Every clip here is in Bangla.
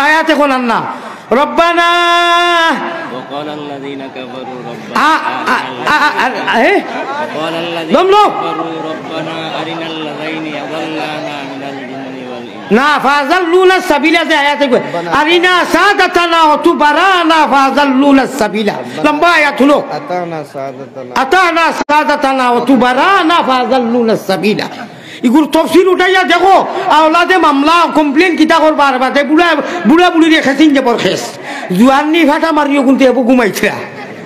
আয়াত এখন আন্না রব্বানা وقال الذين كفروا ربنا أرنا الذين أضلانا من الجن والإنس না ফাযাল্লুনা সাবিলা যে আয়াতে কই আরিনা সাদাতানা ওয়া তুবারানা ফাযাল্লুনা সাবিলা লম্বা আয়াত হলো আতানা সাদাতানা ওয়া তুবারানা ফাযাল্লুনা সাবিলা ইগুর তফসিল উঠাইয়া দেখো আওলাদে মামলা কমপ্লেন কিতা করবার বাদে বুড়া বুড়া বুড়ি রেখেছিন যে বরখেস জুয়াননি ফাটা মারিও কিন্তু এবো ঘুমাইছিলা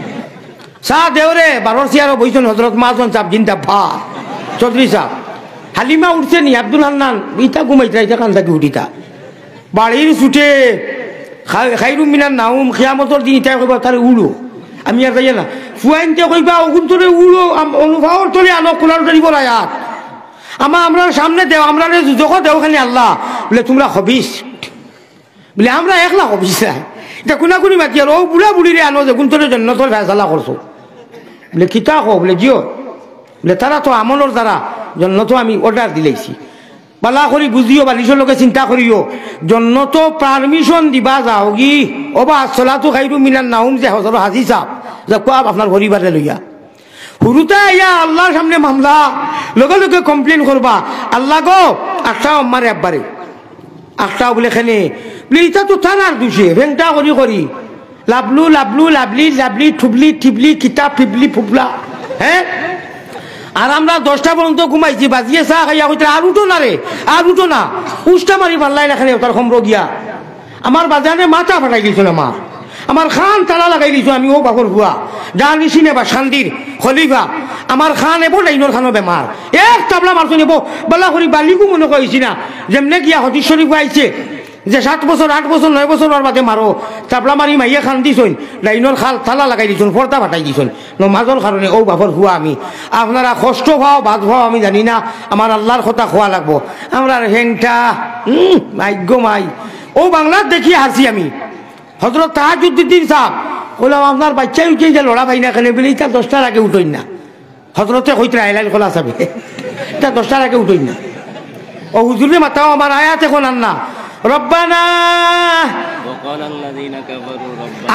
সা দেওরে বারর সিয়ারো বইছেন হযরত মাজন সাহেব জিন্দা ভা চৌধুরী সাহেব হালিমা উঠছে নি আব্দুল হান্নান ইটা ঘুমাইছিলা ইটা কান থাকি উঠিতা বাড়ির ছুটে খাইরুম মিনান নাউম কিয়ামতের দিন ইটা কইবা তারে উড়ো আমি আর যাই না ফুয়াইনতে কইবা ওগুন্তরে উড়ো অনুভাবর তলে আনো কোলার তরি বলায়াত আমরা সামনে দেও আমরা যখন দেও খালি আল্লাহ বলে তোমরা হবিস বলে আমরা একলা হবিস না এটা কোনাকুনি মাতি আর ও বুড়া বুড়িরে আনো যে কোন তোর জন্য তোর ফেসলা করছো বলে কিতা কো বলে জিও বলে তারা তো আমলের দ্বারা জন্য তো আমি অর্ডার দিলেছি বালা করি বুঝিও বালিশের লোকে চিন্তা করিও জন্য তো পারমিশন দিবা যাও কি ও বা আসলাতু খাইরুম মিনান নাউম যে হযরত হাজী সাহেব যা কো আপনার পরিবারে লইয়া হুরুতা ইয়া আল্লাহর সামনে মামলা লগে লগে কমপ্লেন করবা আল্লাহ গো আটটা আমারে আব্বারে আটটা বলে খেলে বলে এটা তো থানার দুষে ভেংটা করি করি লাবলু লাবলু লাবলি লাবলি ঠুবলি ঠিবলি কিতাব ফিবলি ফুবলা হ্যাঁ আর আমরা 10টা পর্যন্ত ঘুমাইছি বাজিয়ে চা খাইয়া কইতে আর উঠো না রে আর উঠো না উষ্টা মারি পাল্লাই রাখানে তার খমর গিয়া আমার বাজারে মাথা ফাটাই দিয়েছিল আমার খান তালা লাগাই দিছো আমি ও বাবর হুয়া জানিছি নেবা শান্তির খলিফা আমার খান এবো লাইনোর খানো বেমার এক তাবলা মারছো নেবো বলা করি বালিকু মনে কইছি না যেমনে গিয়া হদিস শরীফ আইছে যে 7 বছর 8 বছর 9 বছর ওর বাদে মারো তাবলা মারি মাইয়া খান দিছইন লাইনোর খাল তালা লাগাই দিছুন পর্দা ফাটাই দিছুন নমাজর কারণে ও বাবর হুয়া আমি আপনারা কষ্ট খাও ভাত খাও আমি জানি না আমার আল্লাহর কথা খোয়া লাগবো আমরা হেংটা ভাগ্য মাই ও বাংলার দেখি হাসি আমি হযরত তাহাজ্জুদ্দিন সাহেব বললাম আপনার বাচ্চাই উঠে যে লড়া ভাই না কেন বলে এটা 10টার আগে উঠোই না হযরতে কইতে আইলাইল খোলা যাবে এটা 10টার আগে উঠোই না ও হুজুরে মাতাও আমার আয়াত এখন আন্না রব্বানা وقال الذين كفروا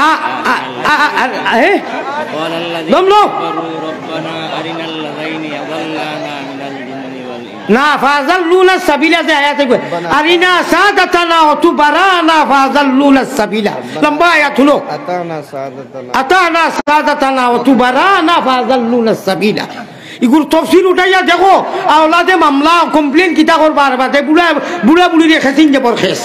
ربنا أرنا الذين أضلانا من الجن والإنس না ফাযাল্লুনা সাবিলা যে আয়াতে কই আরিনা সাদাতানা ওয়া তুবারানা ফাযাল্লুনা সাবিলা লম্বা আয়াত হলো আতানা সাদাতানা ওয়া তুবারানা ফাযাল্লুনা সাবিলা ইগুর তফসিল উঠাইয়া দেখো আওলাদে মামলা কমপ্লেন কিতা করবার বাদে বুড়া বুড়ি রেখেছিন যে বরখেস